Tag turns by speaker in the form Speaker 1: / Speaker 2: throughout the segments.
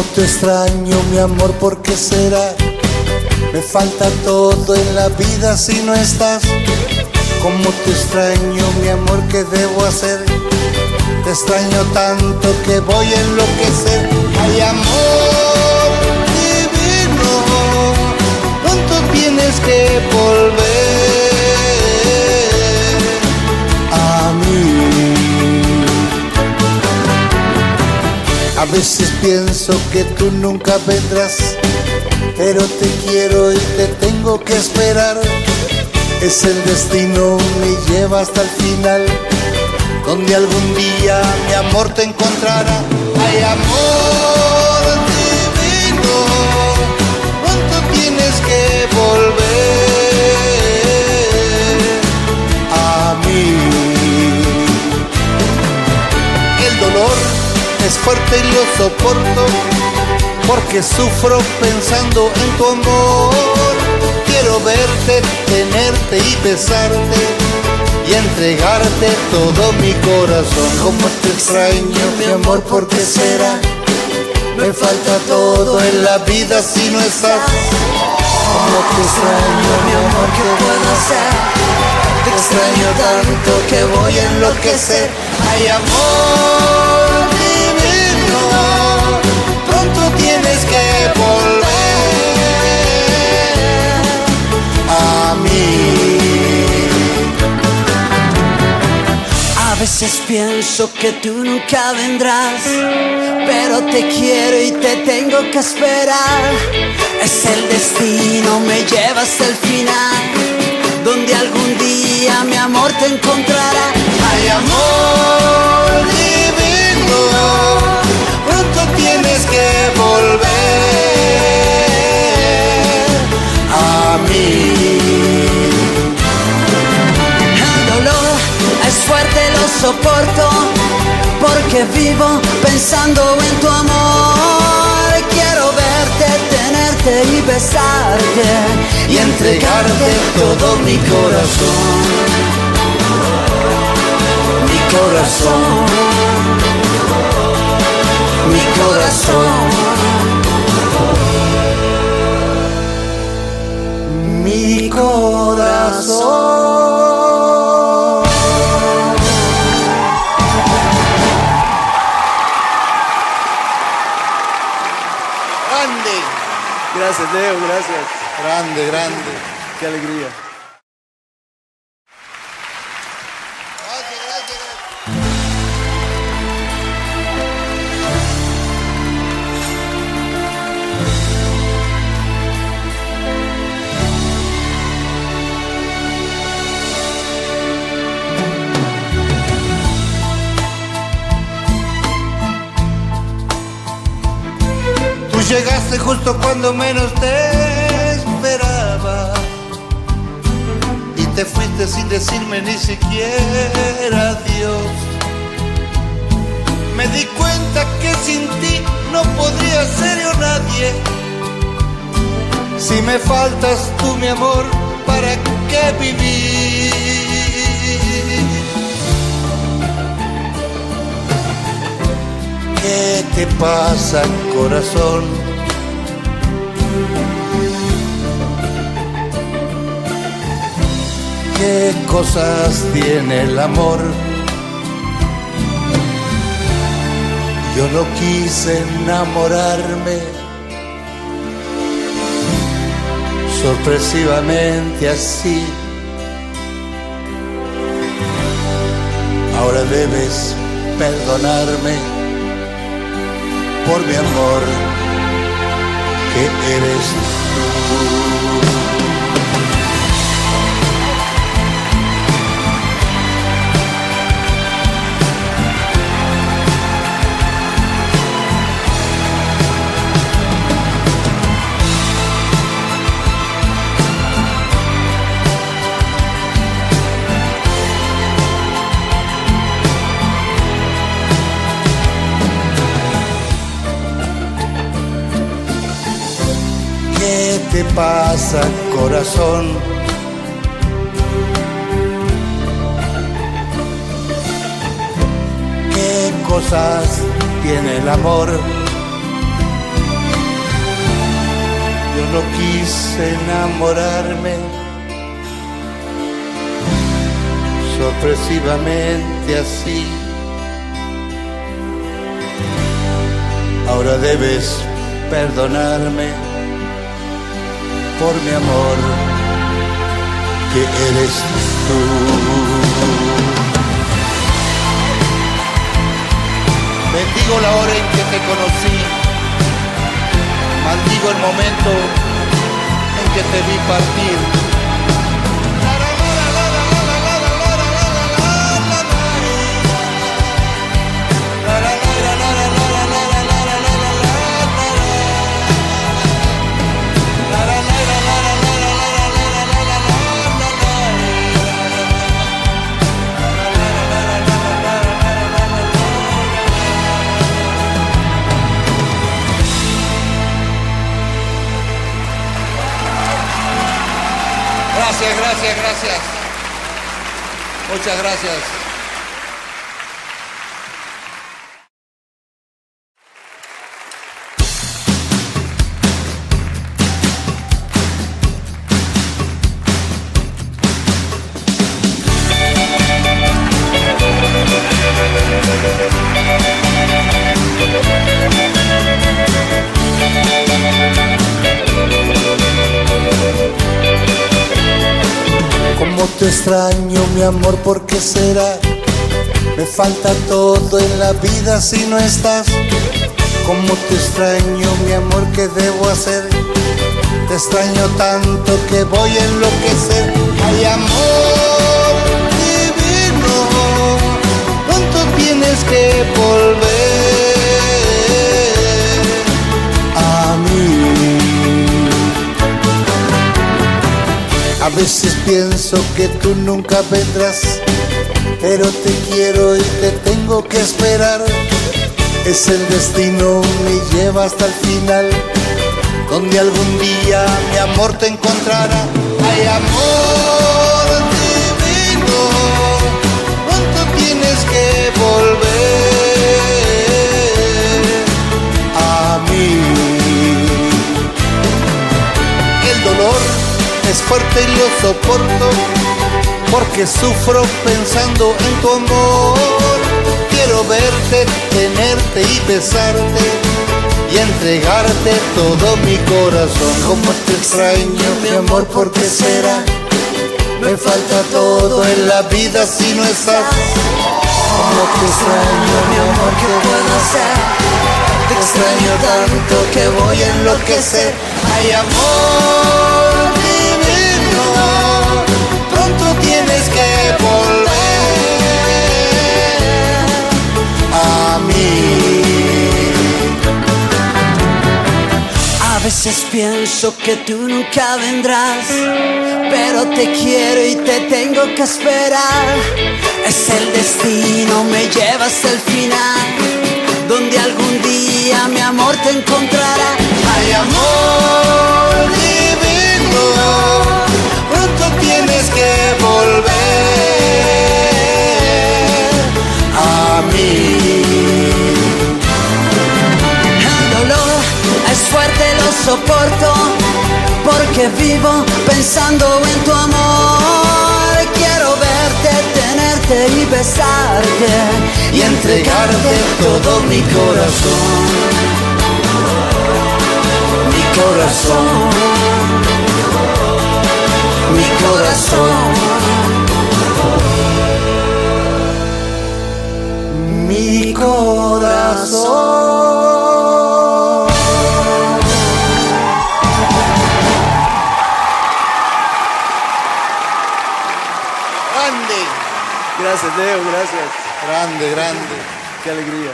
Speaker 1: te extraño, mi amor, ¿por qué será? Me falta todo en la vida si no estás. Cómo te extraño, mi amor, ¿qué debo hacer? Te extraño tanto que voy a enloquecer. Ay, amor divino, pronto tienes que volver a mí. A veces pienso que tú nunca vendrás, pero te quiero y te tengo que esperar. Es el destino, me lleva hasta el final, donde algún día mi amor te encontrará. Ay, amor divino, pronto tienes que volver a mí. El dolor es fuerte y lo soporto, porque sufro pensando en tu amor. Quiero verte, tenerte y besarte y entregarte todo mi corazón. Como te extraño, mi amor, ¿por qué será? Me falta todo en la vida si no estás. Como te extraño, mi amor, ¿qué puedo hacer? Te extraño tanto que voy a enloquecer. Ay, amor divino, pronto tienes que volver a mí.
Speaker 2: A veces pienso que tú nunca vendrás, pero te quiero y te tengo que esperar. Es el destino, me lleva hasta el final, donde algún día mi amor te encontrará.
Speaker 1: Ay, amor divino, pronto tienes que volver a mí.
Speaker 2: El dolor es fuerte, lo soporto, porque vivo pensando en tu amor. Quiero verte, tenerte y besarte y entregarte todo mi corazón. Mi corazón, mi corazón,
Speaker 1: mi corazón. Grande.
Speaker 3: Gracias, Leo, gracias.
Speaker 1: Grande, grande.
Speaker 3: Qué alegría.
Speaker 1: Tú llegaste justo cuando menos te esperaba y te fuiste sin decirme ni siquiera adiós. Me di cuenta que sin ti no podría ser yo nadie. Si me faltas tú, mi amor, ¿para qué vivir? ¿Qué te pasa, corazón? ¿Qué cosas tiene el amor? Yo no quise enamorarme, sorpresivamente así. Ahora debes perdonarme por mi amor, que eres tú. ¿Qué te pasa, corazón? ¿Qué cosas tiene el amor? no quise enamorarme sorpresivamente así. Ahora debes perdonarme por mi amor, que eres tú. Bendigo la hora en que te conocí, maldigo el momento en que te vi partir. Gracias. Muchas gracias. Cómo te extraño, mi amor, ¿por qué será? Me falta todo en la vida si no estás. Cómo te extraño, mi amor, ¿qué debo hacer? Te extraño tanto que voy a enloquecer. Ay, amor divino, pronto tienes que volver a mí. A veces pienso que tú nunca vendrás, pero te quiero y te tengo que esperar. Es el destino, me lleva hasta el final, donde algún día mi amor te encontrará. Ay, amor divino, pronto tienes que volver a mí. El dolor es fuerte y lo soporto, porque sufro pensando en tu amor. Quiero verte, tenerte y besarte y entregarte todo mi corazón. Como te extraño, mi amor, ¿por qué será? Me falta todo en la vida si no estás. Como te extraño, mi amor, ¿qué puedo hacer? Te extraño tanto que voy a enloquecer. Ay, amor divino, pronto tienes que volver a mí.
Speaker 2: A veces pienso que tú nunca vendrás, pero te quiero y te tengo que esperar. Es el destino, me lleva hasta el final, donde algún día mi amor te encontrará.
Speaker 1: Ay, amor divino, pronto tienes que volver a mí.
Speaker 2: El dolor es fuerte, lo soporto, porque vivo pensando en tu amor. Quiero verte, tenerte y besarte y entregarte todo mi corazón. Mi corazón, mi corazón, mi corazón.
Speaker 1: Grande,
Speaker 3: Gracias, Leo, gracias.
Speaker 1: grande, grande.
Speaker 3: Qué alegría.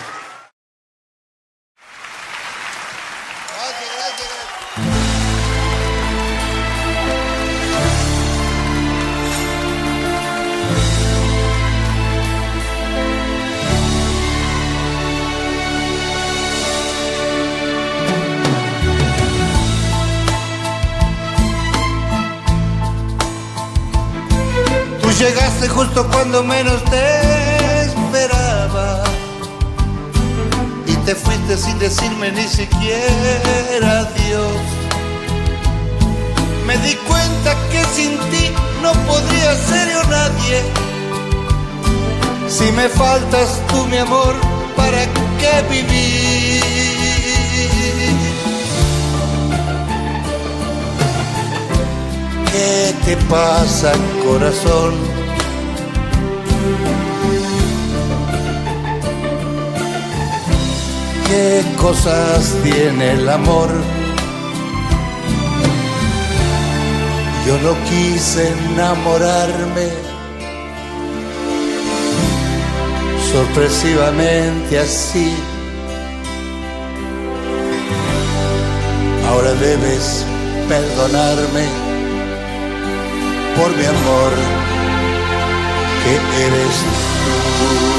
Speaker 1: Tú llegaste justo cuando menos te esperaba y te fuiste sin decirme ni siquiera adiós. Me di cuenta que sin ti no podría ser yo nadie. Si me faltas tú, mi amor, ¿para qué vivir? ¿Qué te pasa, corazón? ¿Qué cosas tiene el amor? Yo no quise enamorarme, sorpresivamente así. Ahora debes perdonarme por mi amor, que eres tú.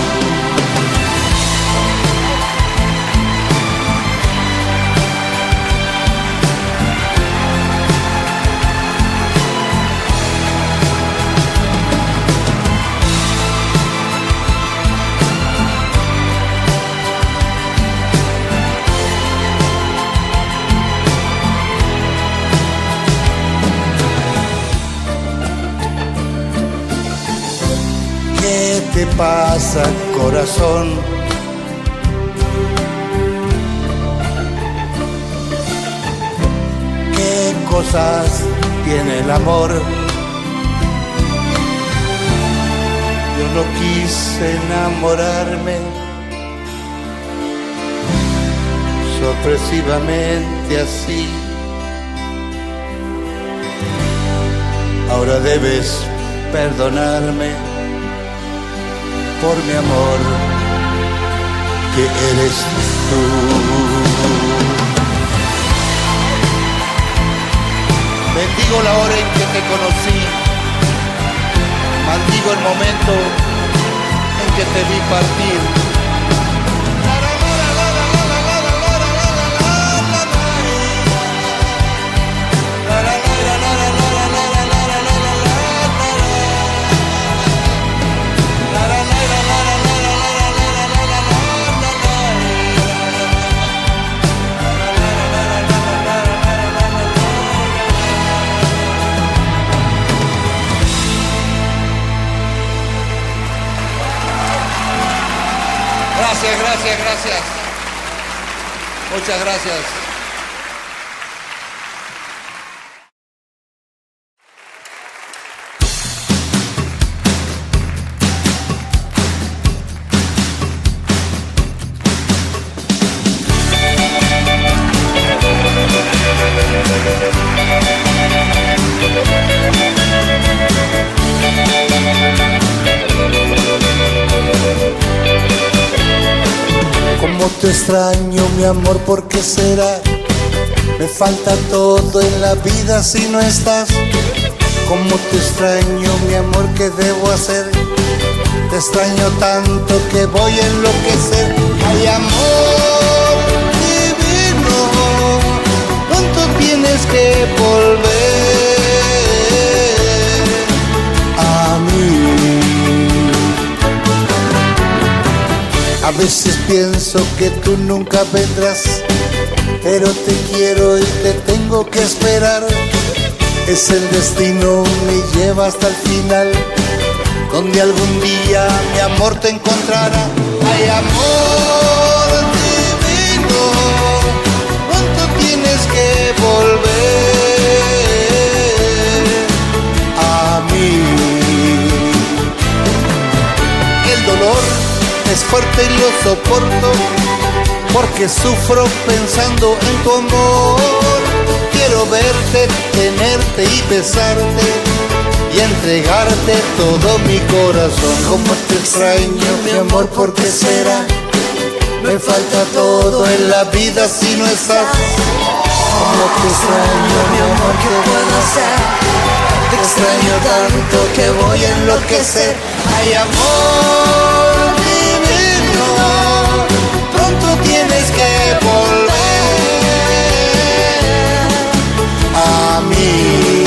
Speaker 1: ¿Qué te pasa, corazón? ¿Qué cosas tiene el amor? Yo no quise enamorarme, sorpresivamente así. Ahora debes perdonarme por mi amor, que eres tú. Bendigo la hora en que te conocí, maldigo el momento en que te vi partir. Gracias, gracias, gracias. Muchas gracias. Cómo te extraño, mi amor, ¿por qué será? Me falta todo en la vida si no estás. Cómo te extraño, mi amor, ¿qué debo hacer? Te extraño tanto que voy a enloquecer. Ay, amor divino, pronto tienes que volver a mí. A veces pienso que tú nunca vendrás, pero te quiero y te tengo que esperar. Es el destino, me lleva hasta el final, donde algún día mi amor te encontrará. Ay, amor divino, pronto tienes que volver a mí. El dolor es fuerte y lo soporto, porque sufro pensando en tu amor. Quiero verte, tenerte y besarte, y entregarte todo mi corazón. Como te extraño, mi amor, ¿por qué será? Me falta todo en la vida si no estás. Como te extraño, mi amor, ¿qué puedo hacer? Te extraño tanto que voy a enloquecer. Ay, amor divino, pronto tienes que volver a mí.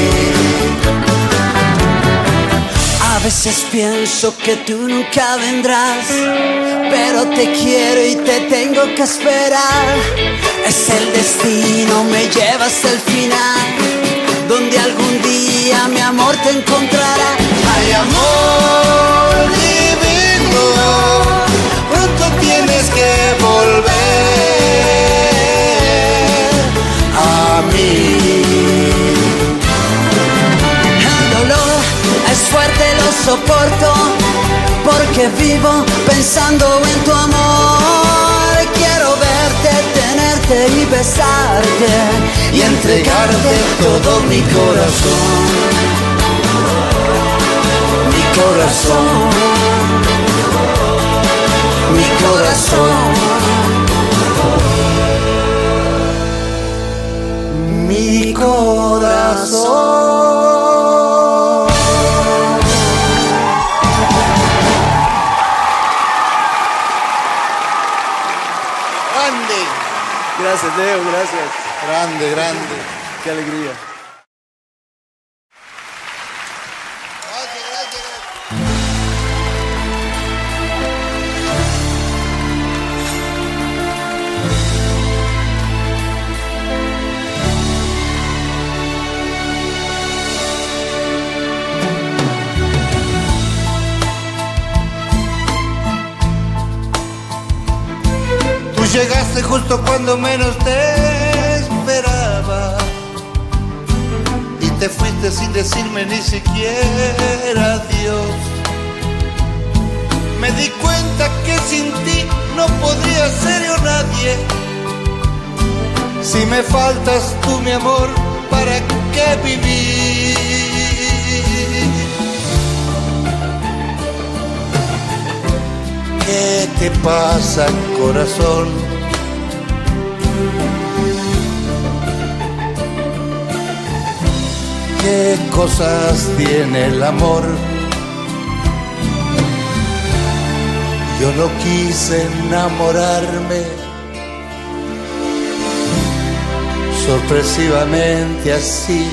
Speaker 2: A veces pienso que tú nunca vendrás, pero te quiero y te tengo que esperar. Es el destino, me lleva hasta el final, donde algún día mi amor te encontrará.
Speaker 1: Ay, amor divino, pronto tienes que volver a mí.
Speaker 2: El dolor es fuerte, lo soporto, porque vivo pensando en tu amor. Quiero verte, tenerte y besarte y entregarte todo mi corazón. Mi corazón, mi corazón, mi corazón.
Speaker 1: Grande,
Speaker 3: Gracias, Leo, gracias.
Speaker 1: grande, grande.
Speaker 3: Qué alegría.
Speaker 1: Gracias, gracias, gracias. Tú llegaste justo cuando menos te esperaba y te fuiste sin decirme ni siquiera adiós. Me di cuenta que sin ti no podría ser yo nadie. Si me faltas tú, mi amor, ¿para qué vivir? ¿Qué te pasa, corazón? ¿Qué cosas tiene el amor? Yo no quise enamorarme, sorpresivamente así.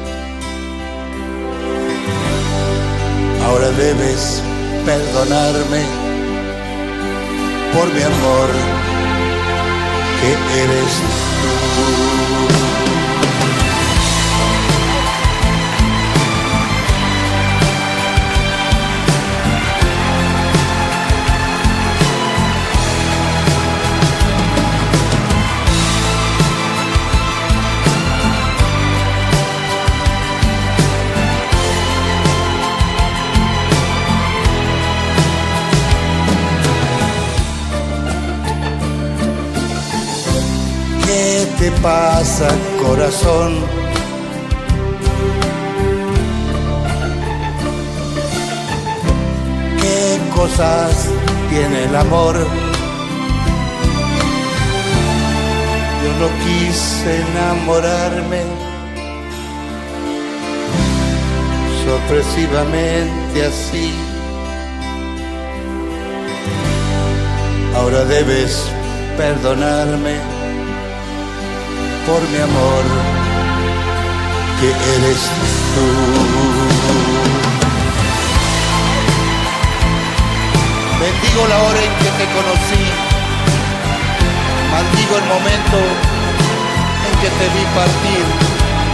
Speaker 1: Ahora debes perdonarme por mi amor, que eres tú. ¿Qué te pasa, corazón? ¿Qué cosas tiene el amor? Yo no quise enamorarme, sorpresivamente así. Ahora debes perdonarme por mi amor, que eres tú. Bendigo la hora en que te conocí, maldigo el momento en que te vi partir.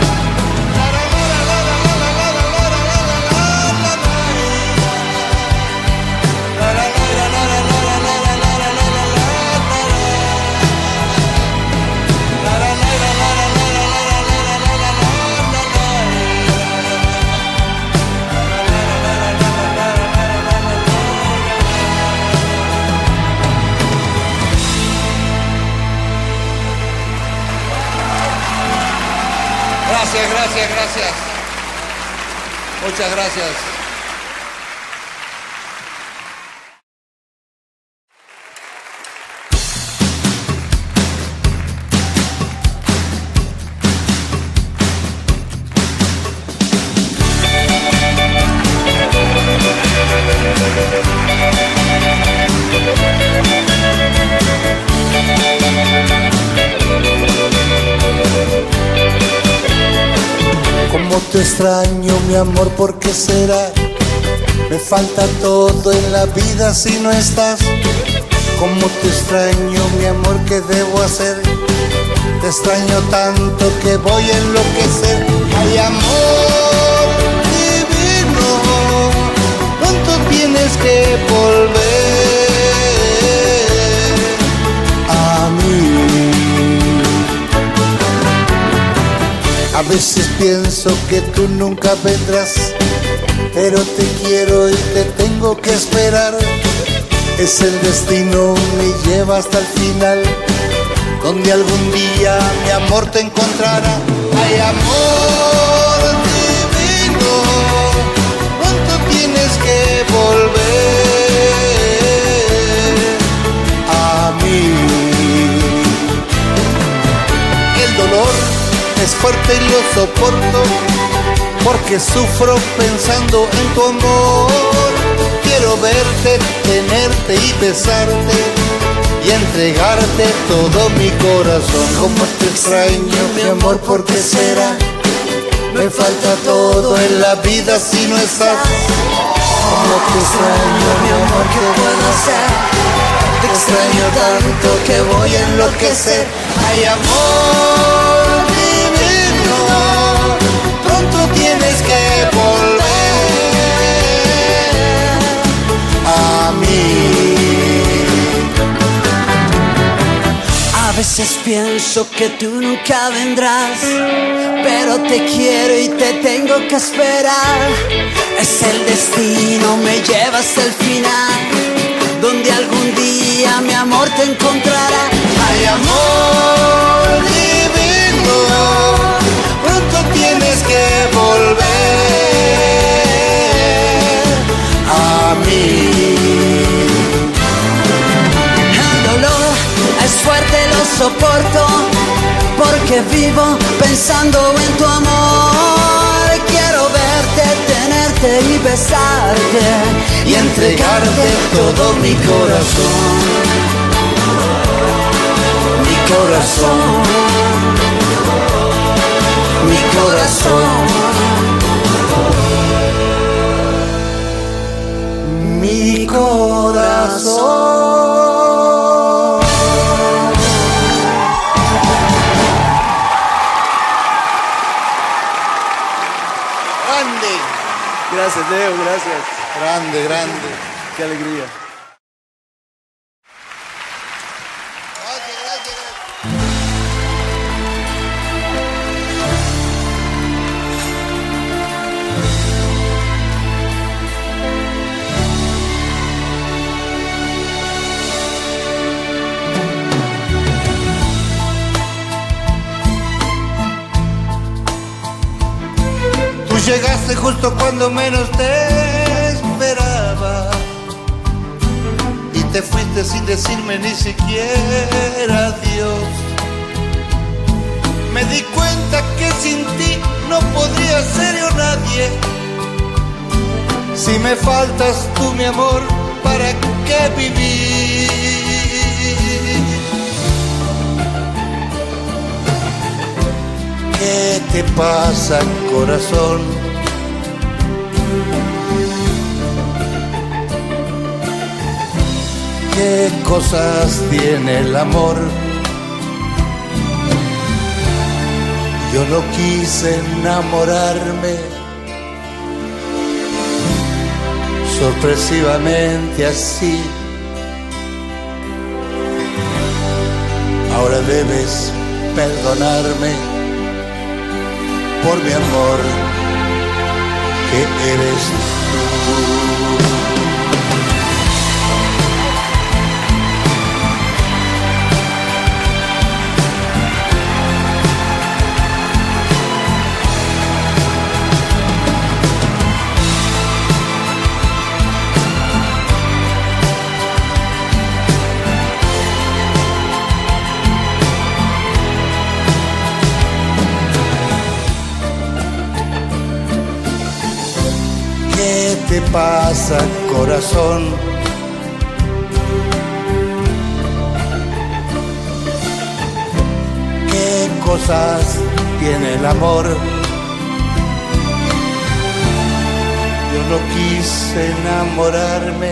Speaker 1: Gracias, gracias, gracias. Muchas gracias. Cómo te extraño, mi amor, ¿por qué será? Me falta todo en la vida si no estás. Cómo te extraño, mi amor, ¿qué debo hacer? Te extraño tanto que voy a enloquecer. Ay, amor divino, pronto tienes que volver a mí. A veces pienso que tú nunca vendrás, pero te quiero y te tengo que esperar. Es el destino, me lleva hasta el final, donde algún día mi amor te encontrará. Ay, amor divino, pronto tienes que volver a mí. El dolor es fuerte y lo soporto, porque sufro pensando en tu amor. Quiero verte, tenerte y besarte y entregarte todo mi corazón. Como te extraño, mi amor, ¿por qué será? Me falta todo en la vida si no estás. Como te extraño, mi amor, ¿qué puedo hacer? Te extraño tanto que voy a enloquecer. Ay, amor divino, pronto tienes que volver a mí.
Speaker 2: A veces pienso que tú nunca vendrás, pero te quiero y te tengo que esperar. Es el destino, me lleva hasta el final, donde algún día mi amor te encontrará.
Speaker 1: Ay, amor divino, pronto tienes que volver a mí.
Speaker 2: El dolor es fuerte, lo soporto, porque vivo pensando en tu amor. Quiero verte, tenerte y besarte y entregarte todo mi corazón. Mi corazón, mi corazón,
Speaker 1: Mi corazón. Grande,
Speaker 3: Gracias, Leo, gracias.
Speaker 1: grande, grande.
Speaker 3: Qué alegría.
Speaker 1: Gracias, gracias, gracias. Tú llegaste justo cuando menos te esperaba y te fuiste sin decirme ni siquiera adiós. Me di cuenta que sin ti no podría ser yo nadie. Si me faltas tú, mi amor, ¿para qué vivir? ¿Qué te pasa, corazón? ¿Qué cosas tiene el amor? Yo no quise enamorarme, sorpresivamente así. Ahora debes perdonarme por mi amor, que eres tú. ¿Qué te pasa, corazón? ¿Qué cosas tiene el amor? Yo no quise enamorarme,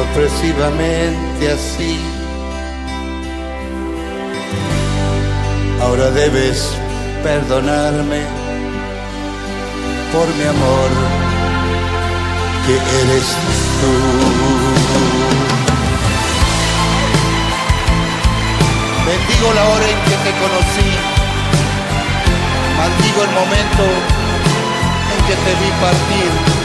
Speaker 1: sorpresivamente así. Ahora debes perdonarme por mi amor, que eres tú. Bendigo la hora en que te conocí, maldigo el momento en que te vi partir.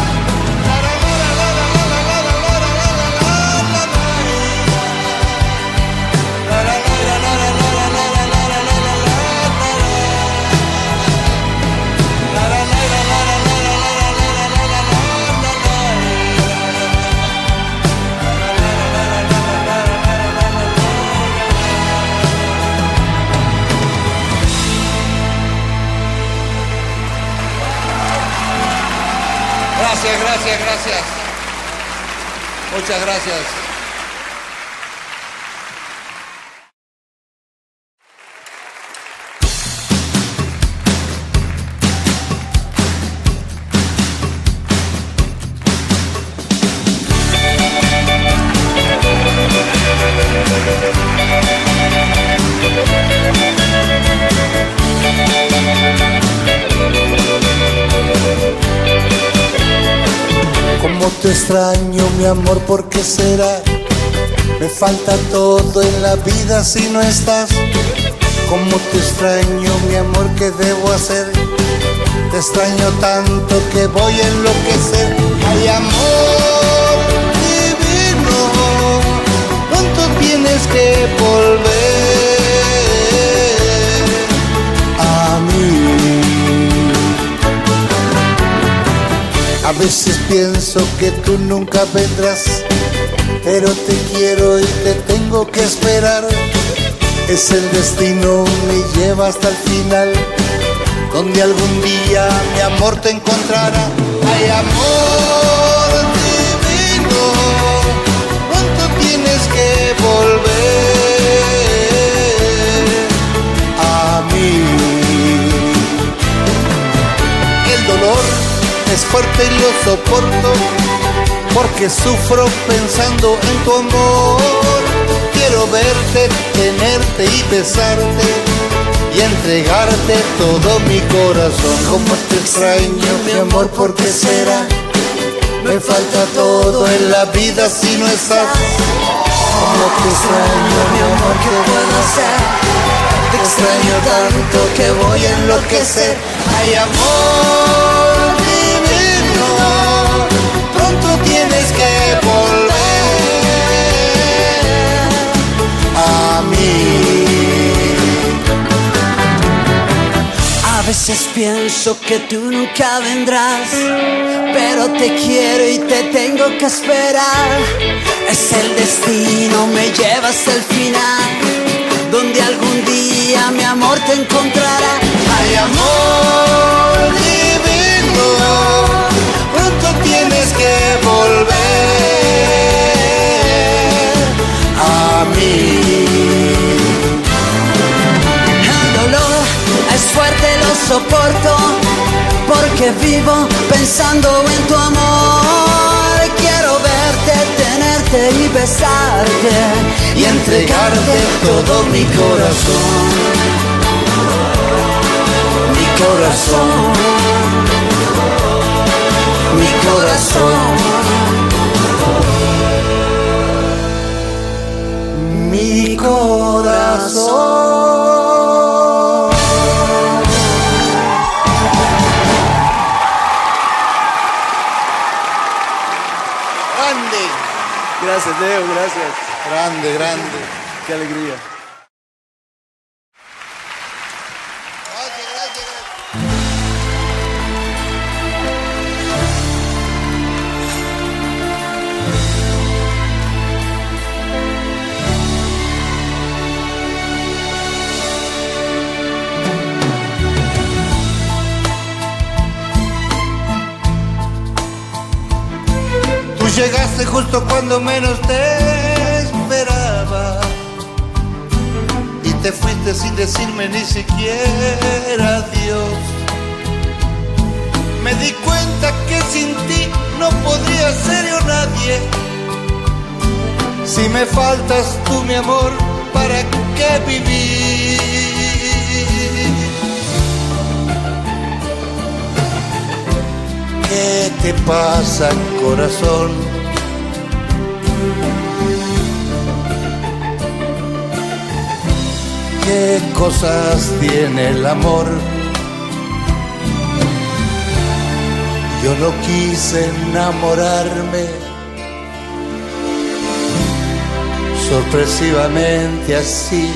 Speaker 1: Gracias. Muchas gracias. Te extraño, mi amor, ¿por qué será? Me falta todo en la vida si no estás. ¿Cómo te extraño, mi amor? ¿Qué debo hacer? Te extraño tanto que voy a enloquecer. Ay, amor divino, pronto tienes que volver a mí. A veces pienso que tú nunca vendrás, pero te quiero y te tengo que esperar. Es el destino, me lleva hasta el final, donde algún día mi amor te encontrará. Ay, amor divino, pronto tienes que volver a mí. El dolor es fuerte y lo soporto, porque sufro pensando en tu amor. Quiero verte, tenerte y besarte, y entregarte todo mi corazón. Como te extraño, mi amor, ¿por qué será? Me falta todo en la vida si no estás. Como te extraño, mi amor, ¿qué puedo hacer? Te extraño tanto que voy a enloquecer. Ay, amor divino, pronto tienes que volver a mí.
Speaker 2: A veces pienso que tú nunca vendrás, pero te quiero y te tengo que esperar. Es el destino, me lleva hasta el final, donde algún día mi amor te encontrará.
Speaker 1: Ay, amor divino, pronto tienes que volver a mí.
Speaker 2: El dolor es fuerte, lo soporto, porque vivo pensando en tu amor. Quiero verte, tenerte y besarte, y entregarte todo mi corazón. Mi corazón, mi corazón,
Speaker 1: mi corazón. Grande.
Speaker 3: Gracias, Leo, gracias.
Speaker 1: Grande, grande.
Speaker 3: Qué alegría.
Speaker 1: Llegaste justo cuando menos te esperaba, y te fuiste sin decirme ni siquiera adiós. Me di cuenta que sin ti no podría ser yo nadie. Si me faltas tú, mi amor, ¿para qué vivir? ¿Qué te pasa, corazón? ¿Qué cosas tiene el amor? Yo no quise enamorarme, sorpresivamente así.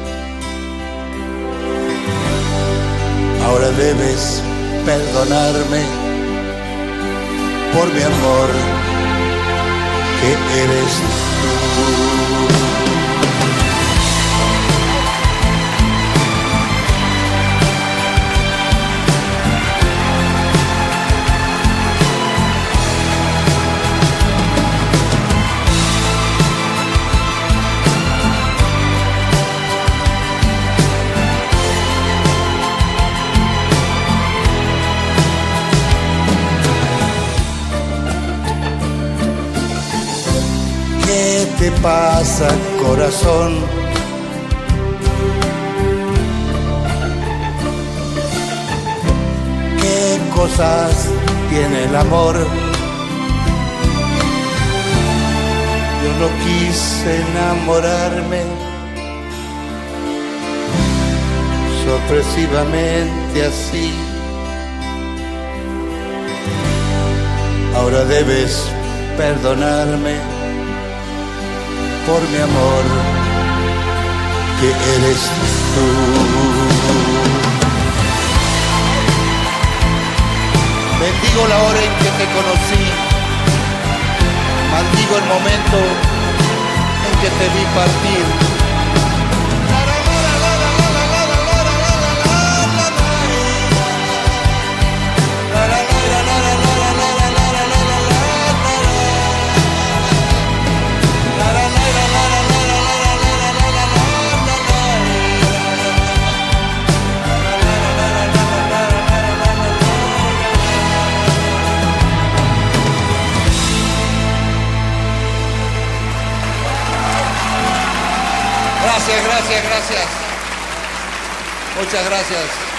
Speaker 1: Ahora debes perdonarme por mi amor, que eres tú. ¿Qué te pasa, corazón? ¿Qué cosas tiene el amor? Yo no quise enamorarme, sorpresivamente así. Ahora debes perdonarme por mi amor, que eres tú. Bendigo la hora en que te conocí, maldigo el momento en que te vi partir. Gracias, gracias, gracias. Muchas gracias.